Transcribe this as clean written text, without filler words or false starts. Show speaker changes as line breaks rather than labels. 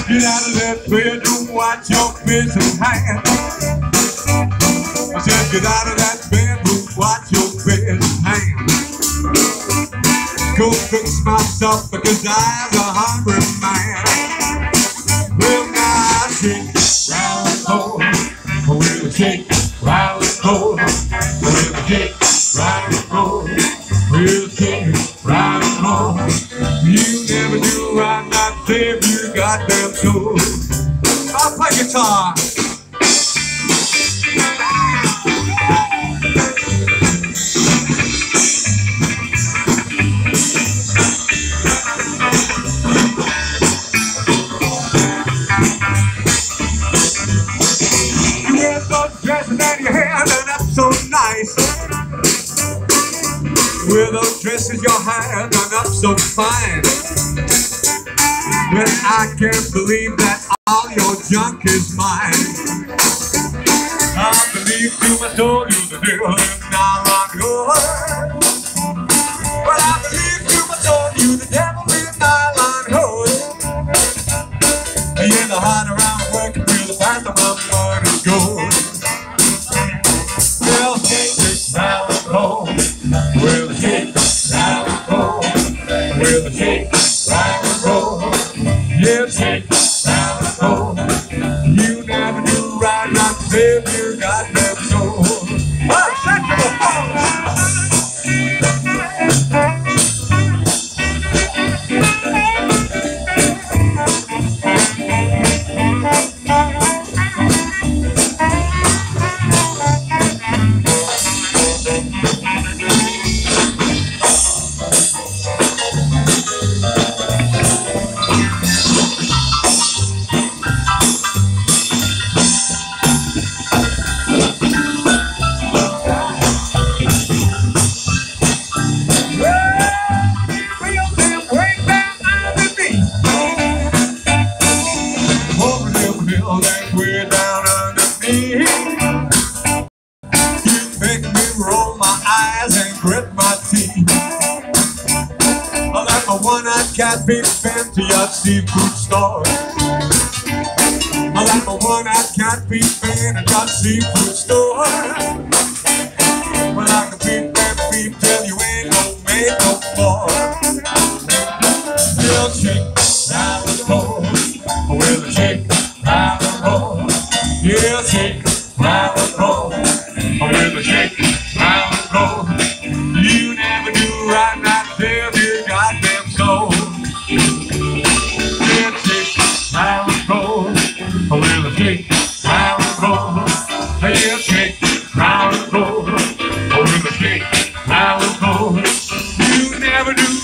Get out of that bedroom, watch your business hand. I said, get out of that bedroom, watch your business hand. Go fix my supper, because I'm a hungry man. Well, now I shake, round and roll. We'll shake, round and roll. We'll shake, round and roll. We'll shake, round and roll. You never do right, not save you goddamn soul. I'll play guitar. You wear those dresses and your hair done up so nice. Wear those dresses, your hair done up so fine. But I can't believe that all your junk is mine. I believe to my soul you're the devil and not rock and roll. But I believe to my soul you're the devil and not rock and roll. You're the heart around work and feel the path of my blood is gold. Well, shake it round and roll. Well, shake it round and roll. Well, shake it round and roll. Yeah, shake it round and roll. You never do right, not to save your goddamn soul. Oh, sexual one-eyed cat being fed to your seafood store. I like my one-eyed cat being fed at your seafood store. Well, I can beat that beef till you ain't no made no more. You'll shake, round and roll. Well, shake, round and roll. You'll shake, round and roll. Well, shake, round and roll. You never do right, not save your goddamn soul. Yeah, shake, round and roll. Well, shake, round and roll. Yeah, shake, round and roll. Well, shake, round and roll. You never do